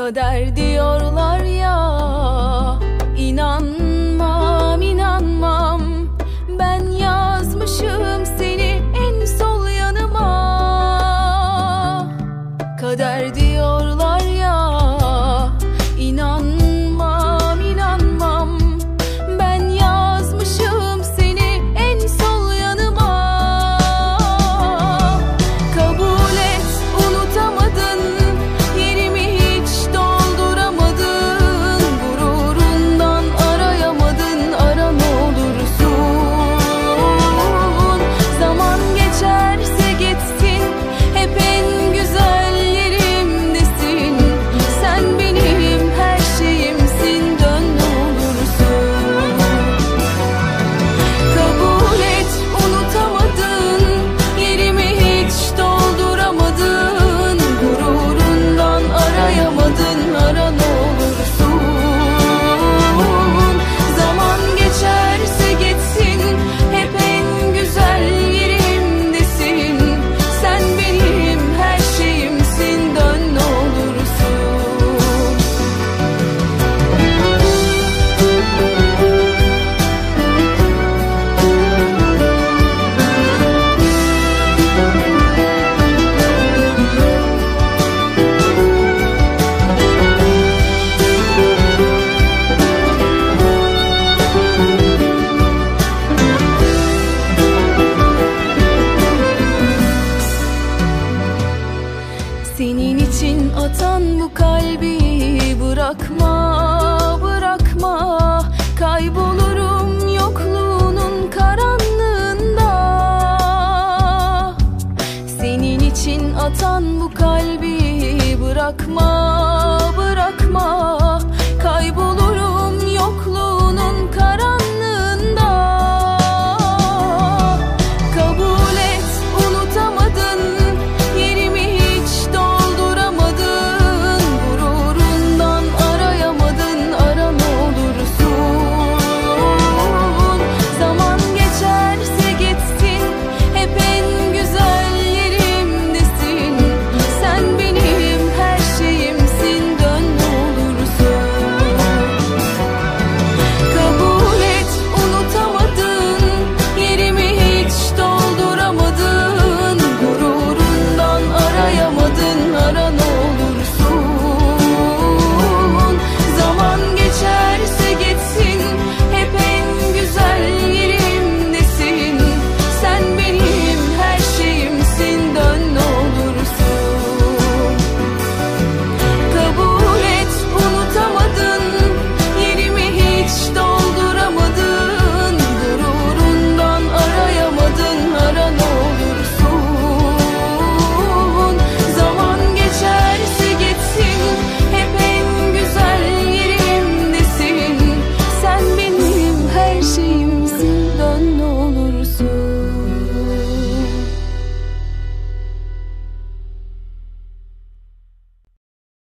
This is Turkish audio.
Kader diyorlar ya, inanmam inanmam. Ben yazmışım seni en sol yanıma. Kader diyorlar ya, inanmam inanmam. Ben yazmışım seni en sol yanıma. Kabul et, unutamadın, yerimi hiç dolduramadın. Gururundan arayamadın, ara ne olursun. Zaman geçerse geçsin, hep en güzel yerimdesin. Sen benim her şeyimsin, dön ne olursun. Kabul et, unutamadın, yerimi hiç dolduramadın. Gururundan arayamadın, ara ne olursun. Zaman geçerse geçsin, hep en güzel yerimdesin. Sen benim her şeyimsin, dön ne olursun. Senin için atan bu kalbi bırakma, bırakma. Kaybolurum yokluğunun karanlığında. Senin için atan bu kalbi bırakma,